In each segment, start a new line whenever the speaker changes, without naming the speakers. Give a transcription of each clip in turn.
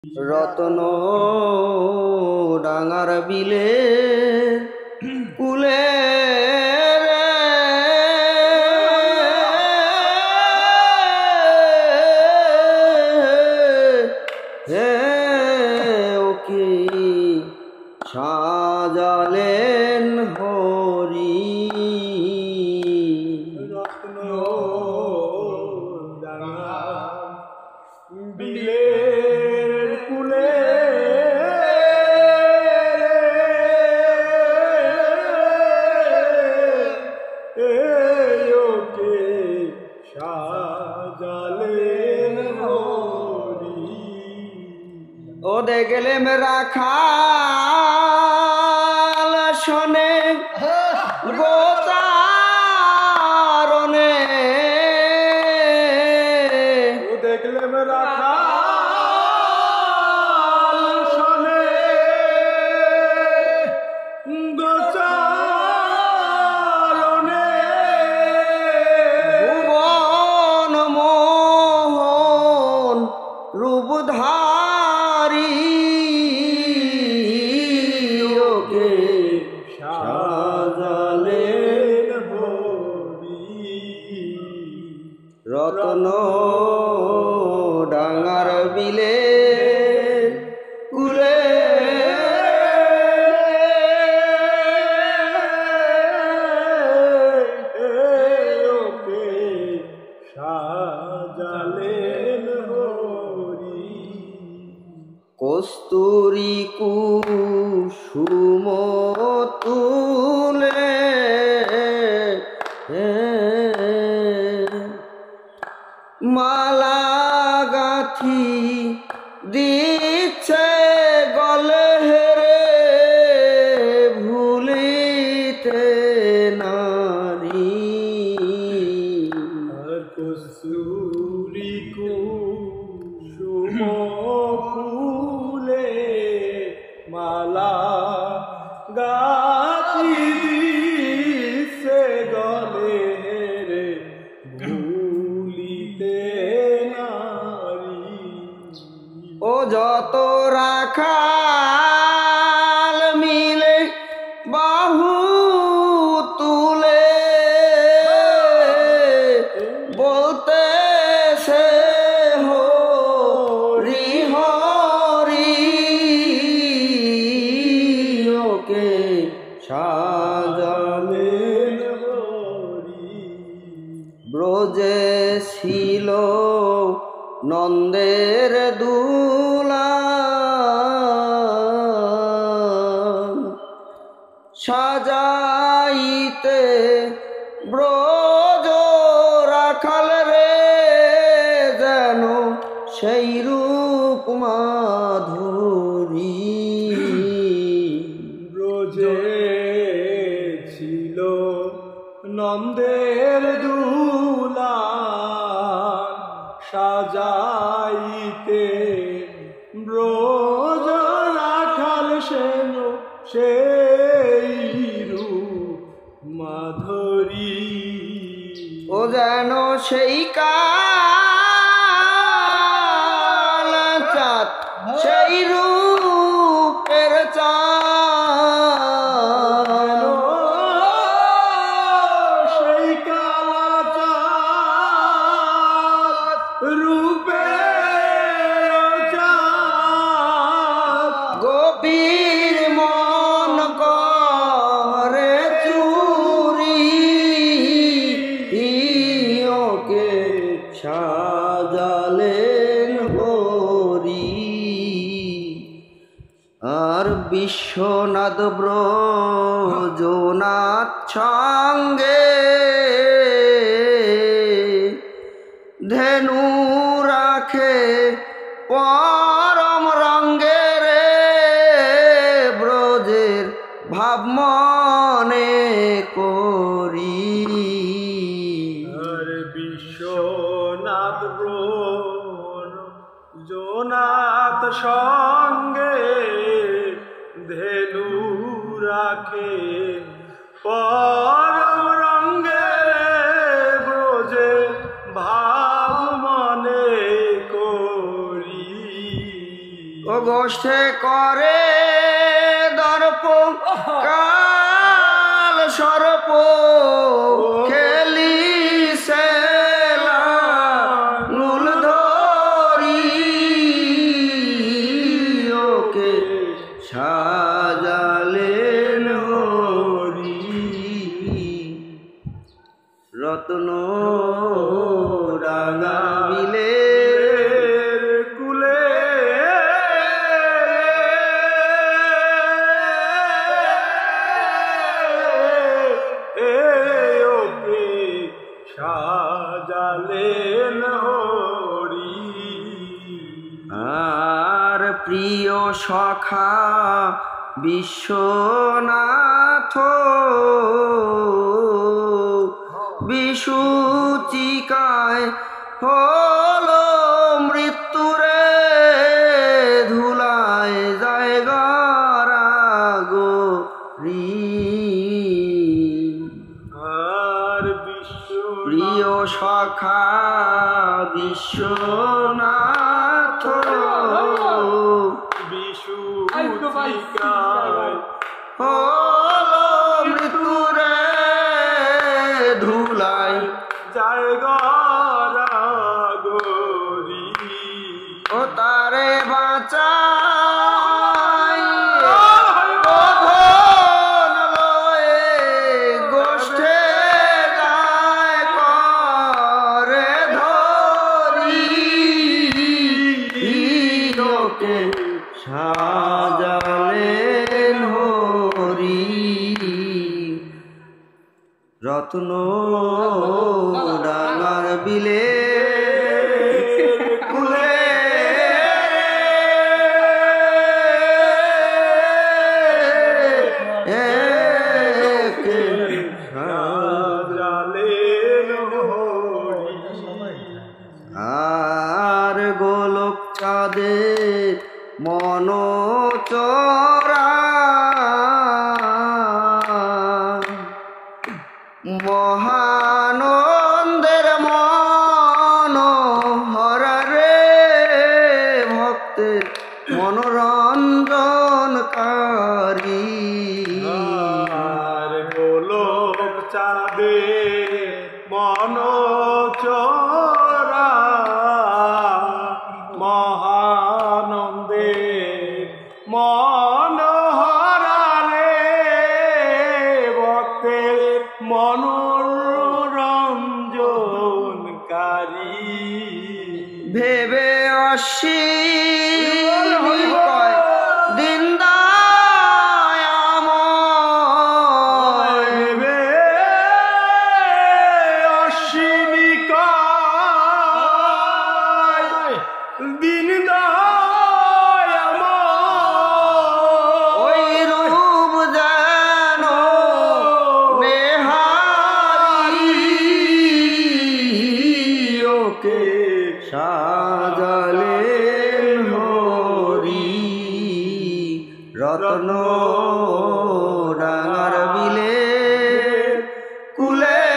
রতন ডাঙার বিলে কুলে ওকে সাজালেন হরি
রত্ন ডাঙা বিলে কুলে ওকে সাজালেন হরি
ও দেখলে মেরা খাল শোনে গোচারণে
ও দেখলে মেরা খাল শোনে গোচারণে
ভুবন মোহন রূপধারী ওকে সাজালেন
হরি
রতন ডাঙার বিলে কুলে
ওকে সাজালেন হরি
কস্তুরী কুসুম তুলে মালা গাথি দিচ্ছে গলে রে ভুলিতে নারী
আর কস্তুরী কুসুম ফুলে মালা গাথি দিছে গলে রে ভুলিতে নারী
ও যত রাখাল মিলে বাহু তুলে বলতে সে হরি হরি ওকে সাজালেন
হরি
ব্রজে ছিল নন্দের দুলা সাজাইতে ব্রজ রাখাল রে যেন সেই রূপ মাধুরী
ব্রজে ছিল নন্দের দুলা সাজাইতে ব্রজ রাখাল সেন সেই রূপ মাধুরী
ও যেন সেই কাল চাঁদ সেই রূপের চাঁদ
সেই কালা রূপে
গোপীর মন করে চুরি ওকে সাজালেন হরি আর বিশ্বনাথ ব্রজনাথ সঙ্গে ধেনু রাখে পরম রঙ্গে রে ব্রজের ভাব মনে করি
আর বিশ্বনাথ জোনাথ সঙ্গে ধেনু রাখে পরম রঙ্গে ব্রজে ভাব মনে করি
ও গোষ্ঠে করে দর্প কাল সর্প খেলি সেলা নুল ধরি ওকে সাজালেন হরি রত্ন রাঙা বিলে
কুলে ওকে সাজালেন হরি
আর প্রিয় সখা বিশ্বনাথ বিশুচিকায় হলো মৃত্যুরে ধুলায় জায়গারা গো
আর
প্রিয় সখা বিশ্বনাথ
বিশুচিকায়
হলো মৃত্যুরে ধুলায়
জায়গা গরি
ও তারে বাঁচাই গোষ্ঠে গায় করে ধরি লোকে সাজালেন হরি রত্ন ডাঙার বিলে কুলে আর গোলক চাঁদে মনোচরা মহানন্দের মনোহরা রে ভক্তের মনোরঞ্জনকারী
আর গোলক চাঁদে মনোচরা মহানন্দে মনোহরা রে ভক্তের মনোরঞ্জনকারী
ভেবে অশ্বিনী কয় দিনদায়াময়
ভেবে অশ্বিনী কয় দীনদয়াময়
ওই রূপ যেন নেহারি ওকে সাজালেন হরি রত্ন ডাঙার বিলে কুলে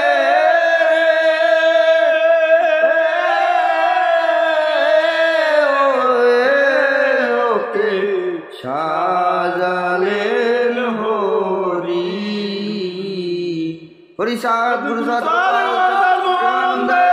ওকে সাজালেন হরি হরি সাত গুরু সাত